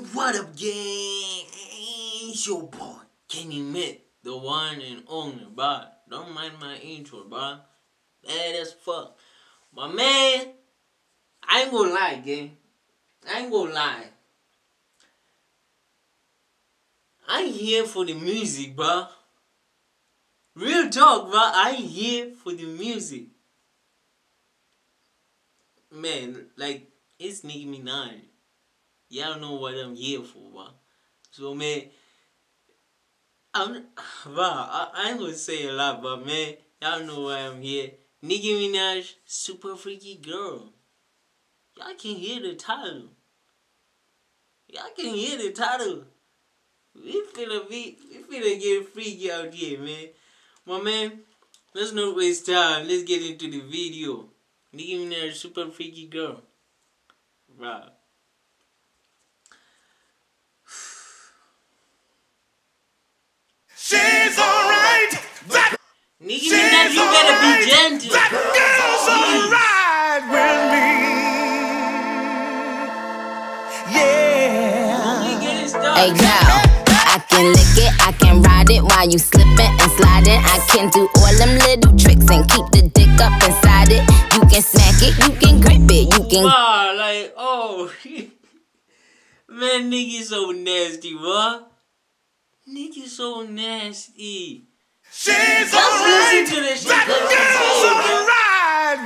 What up, gang? It's your boy, kennyMat, the one and only, bro. Don't mind my intro, bro. Bad as fuck. My man, I ain't gonna lie, gang. I ain't gonna lie. I'm here for the music, bro. Real talk, bro. I'm here for the music. Man, like, it's Nicki Minaj. Y'all know what I'm here for, bro. So, man, I ain't gonna say a lot, but man, y'all know why I'm here. Nicki Minaj, super freaky girl. Y'all can hear the title. Y'all can hear the title. We finna get freaky out here, man. My man, let's not waste time. Let's get into the video. Nicki Minaj, super freaky girl. Bro. She's alright. Nicki Minaj, you better be gentle. That girl's alright with me. Yeah. Don't we get it started? Hey girl, I can lick it, I can ride it while you slipping and sliding. I can do all them little tricks and keep the dick up inside it. You can smack it, you can grip it, you can. Wow, like, oh. Man, Nicki so nasty, bro. Nicki so nasty. She's Just alright. listen to this shit. That girl's alright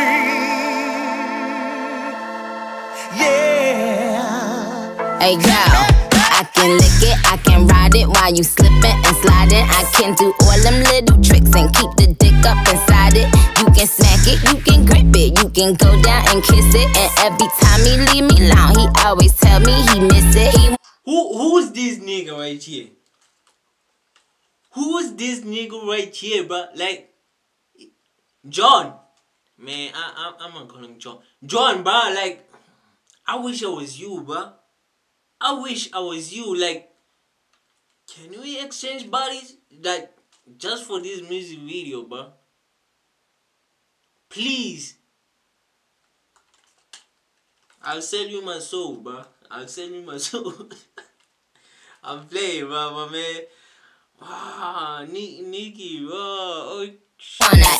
with me. Yeah. Hey girl, I can lick it, I can ride it while you slipping and sliding. I can do all them little tricks and keep the dick up inside it. You can smack it, you can grip it, you can go down and kiss it. And every time he leave me alone, he always tell me he miss it. Who's this nigga right here? Who's this nigga right here, bro? Like, John. Man, I'm gonna call him John. John, bro, like, I wish I was you, bro. I wish I was you. Like, can we exchange bodies? Like, just for this music video, bro. Please. I'll sell you my soul, bro. I'll sell you my soul. I'm playing, bro, my man. Ah, Nicki, oh, On a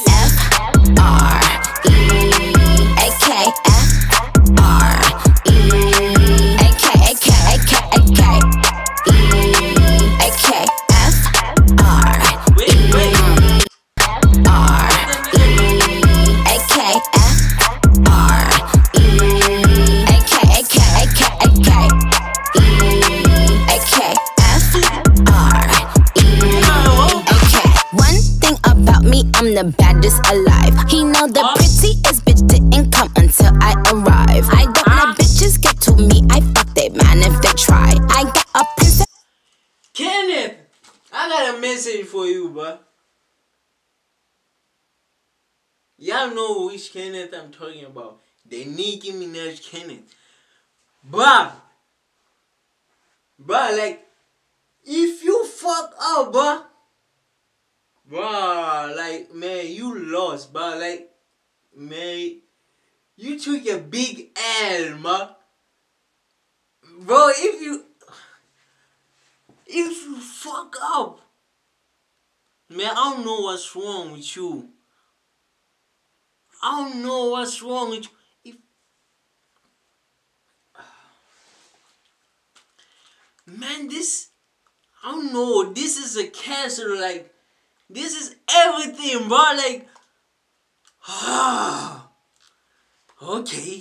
I'm the baddest alive. He know the prettiest bitch didn't come until I arrive. I don't let bitches get to me. I fuck they man if they try. I got a princess. Kenneth, I got a message for you, bro. Y'all know which Kenneth I'm talking about. The Nicki Minaj Kenneth. Bruh, like, if you fuck up, bruh, like, man, you lost, bruh. Like, man, you took a big L, man. Bro, if you fuck up, man, I don't know what's wrong with you. I don't know what's wrong with you. Man, this, I don't know, this is a cancer, like, this is everything, bro, like, okay.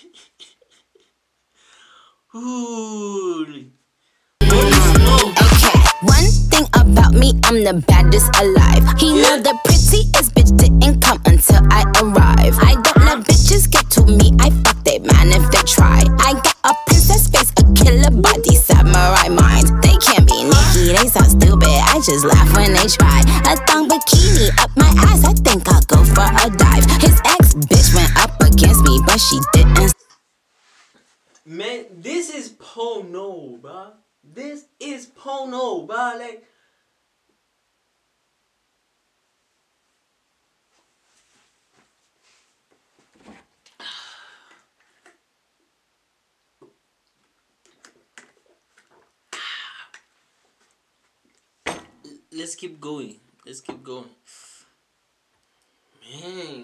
Holy. Okay, one thing about me, I'm the baddest alive. He know the prettiest bitch didn't come until I arrive. I don't let bitches get to me. I fuck they man if they try. I got a princess face, a killer body, samurai mind. They can't be Nicki, they so stupid. I just laugh when they try. A thong bikini up my ass. I think I'll go for a dive. His ex bitch went up against me, but she didn't. Man, this is porno, bro. This is porno, bro. Like, let's keep going. Let's keep going. Man.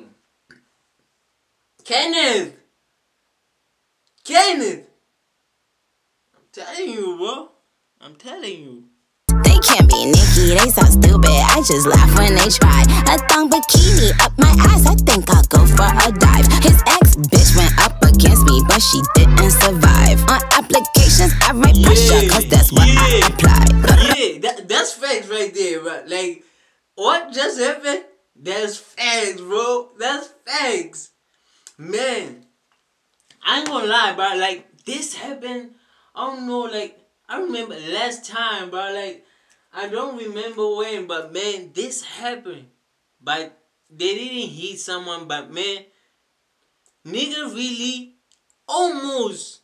Kenneth! Kenneth! I'm telling you, bro. I'm telling you. They can't be Nicki, they so stupid. I just laugh when they try. A thong bikini up my ass, I think I'll go for a dive. His ex-bitch went up against me, but she didn't survive. On applications, I write pressure, cause that's what I apply. Yeah, that's facts right there, bro. Like, what just happened? That's facts, bro. That's facts. Man, I ain't gonna lie, bro. Like, this happened, I don't know, like, I remember last time, bro. Like, I don't remember when, but man, this happened. But they didn't hit someone, but man, nigga really almost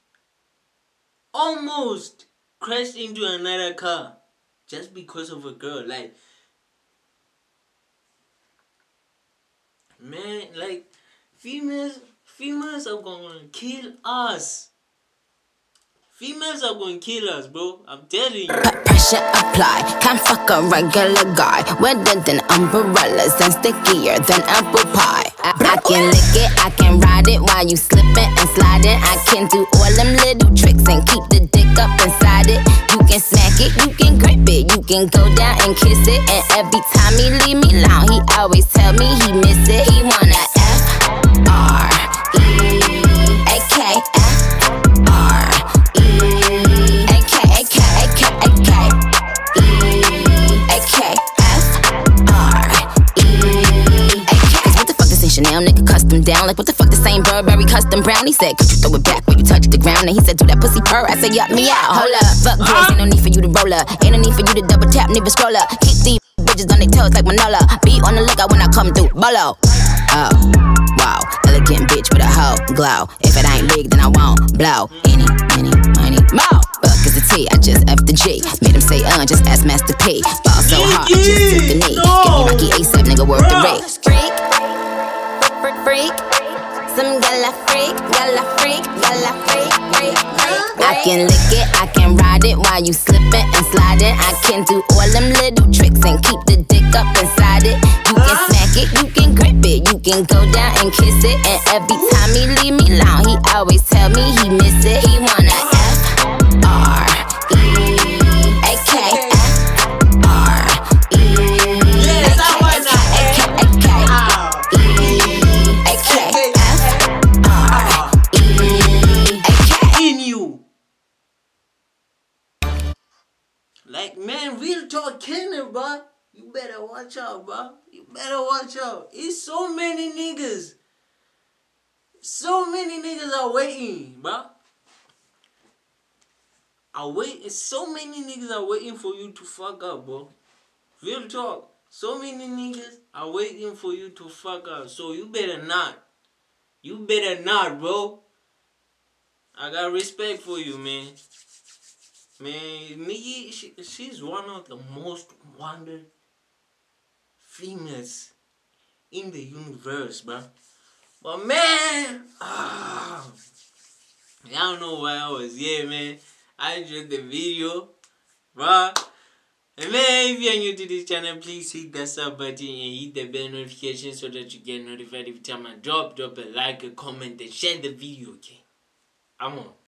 crashed into another car just because of a girl. Like, man, like, females are gonna kill us. Females are gonna kill us, bro. I'm telling you. Pressure apply, can't fuck a regular guy. Wetter than umbrellas and stickier than apple pie. I can lick it, I can ride it while you slipping and sliding. I can do all them little tricks and keep the dick up inside it. You can smack it, you can grip it, you can go down and kiss it. And every time he leave me alone, he always tell me he miss it. He wanna F-R-E-A-K-F. Chanel nigga custom down. Like what the fuck, the same Burberry custom brown. He said, could you throw it back when you touch the ground? And he said, do that pussy purr. I said, yup, me out. Hold up, fuck girls, ain't no need for you to roll up. Ain't no need for you to double tap, never scroll up. Keep these bitches on their toes like Manola. Be on the lookout when I come through, bolo. Oh, wow, elegant bitch with a hoe glow. If it ain't big, then I won't blow. Any, money, more. Fuck is the T, I just F the G. Made him say, just ask Master P. Ball so hard, I just took the knee. Give me Rocky ASAP, nigga, worth the rate. Freak, some gala freak. I can lick it, I can ride it while you slipping and sliding. I can do all them little tricks and keep the dick up inside it. You can smack it, you can grip it, you can go down and kiss it. And every time he leave me alone, he always tell me he miss it. He wanna F-R-E-A-K-F. Like, man, real talk, Kenneth, bro. You better watch out, bro. You better watch out. It's so many niggas. So many niggas are waiting, bro. So many niggas are waiting for you to fuck up, bro. Real talk. So many niggas are waiting for you to fuck up. So you better not. You better not, bro. I got respect for you, man. Man, Nicki, she's one of the most wanted females in the universe, bro. But man, I don't know why I was here, man. I enjoyed the video, bro. And man, if you're new to this channel, please hit that sub button and hit the bell notification so that you get notified every time I drop a like, a comment, and share the video, okay? I'm on.